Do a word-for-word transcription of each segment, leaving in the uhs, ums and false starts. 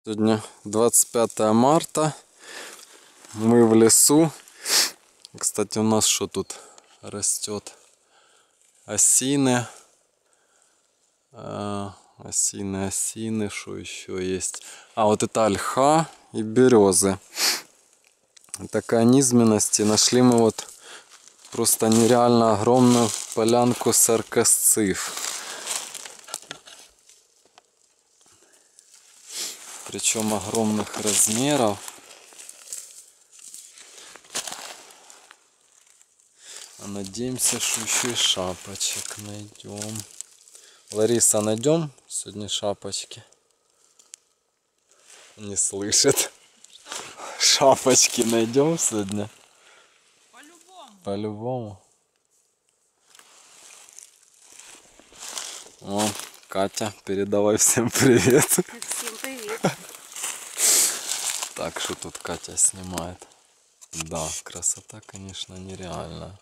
Сегодня двадцать пятое марта. Мы в лесу. Кстати, у нас что тут растет? Осины. А, осины, осины. Что еще есть? А, вот это ольха и березы. Такая низменность. И нашли мы вот просто нереально огромную полянку саркосциф. Причем огромных размеров. А надеемся, что еще и шапочек найдем. Лариса, найдем сегодня шапочки? Не слышит. Шапочки найдем сегодня? По-любому. По-любому. О, Катя, передавай всем привет. Всем привет. Так, что тут Катя снимает? Да, красота, конечно, нереальная.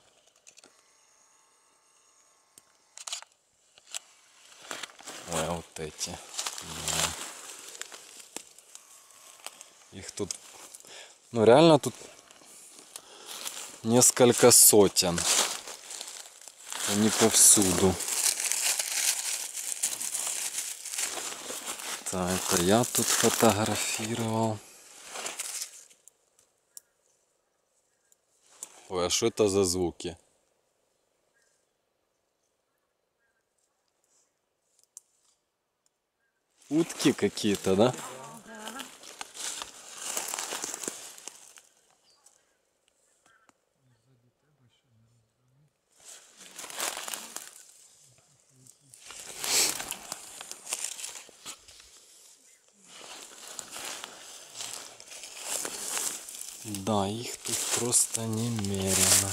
Ой, а вот эти. Да. Их тут, ну реально тут несколько сотен. Они повсюду. Да, это я тут фотографировал. Ой, а что это за звуки? Утки какие-то, да? Да. Да, их тут просто немерено.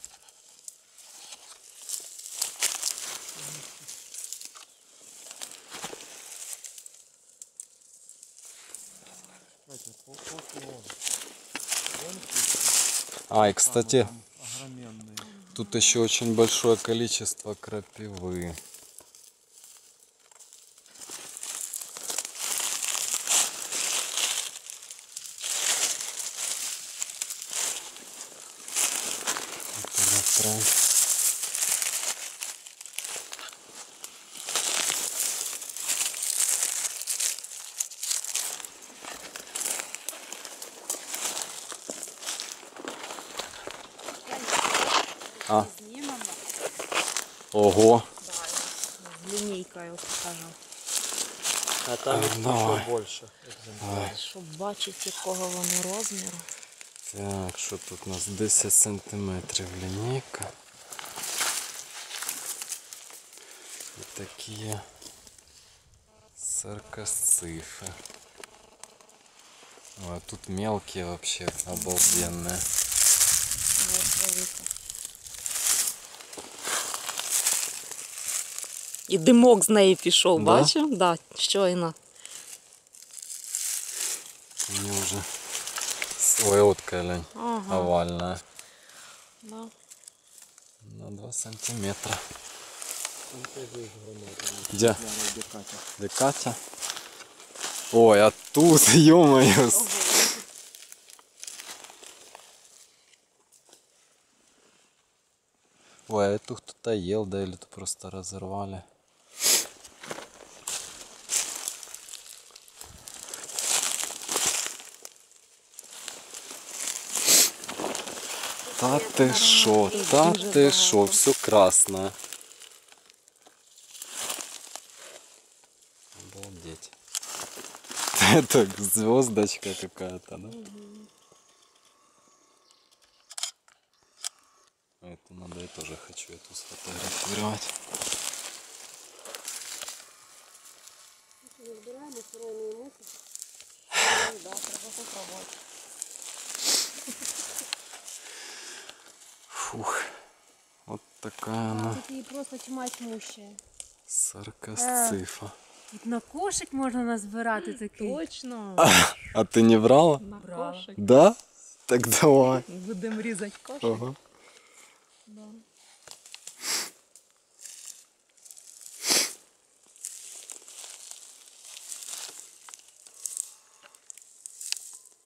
А, и кстати, тут еще очень большое количество крапивы. А. Ого. Да, линейкой покажу. А там їх Давай. ще більше екземплярів. Щоб бачити, якого вони розміру. Так, що тут у нас? десять сантиметрів лінійка. І такі саркосцифи. Ой, а тут мелкие вообще обалденные. І димок з неї пішов, Да? бачив? Да, щойно. Мне уже... Ой, вот глянь, Ага. овальная. Да. На два сантиметра. Где? Где Катя? Ой, а тут, ё-моё. Ой, а эту кто-то ел, да, или тут просто разорвали? Та ты шо, та ты шо, все красное. Обалдеть. Это звездочка какая-то, да? Эту надо, я тоже хочу эту сфотографировать. Фух, вот такая она Такие просто тьма тьмущая. саркосцифа. Тут на кошик можна назбирати такий. Точно. А ты не брала? На кошик. Да? Так давай. Будемо різати кошик. Ага. Да.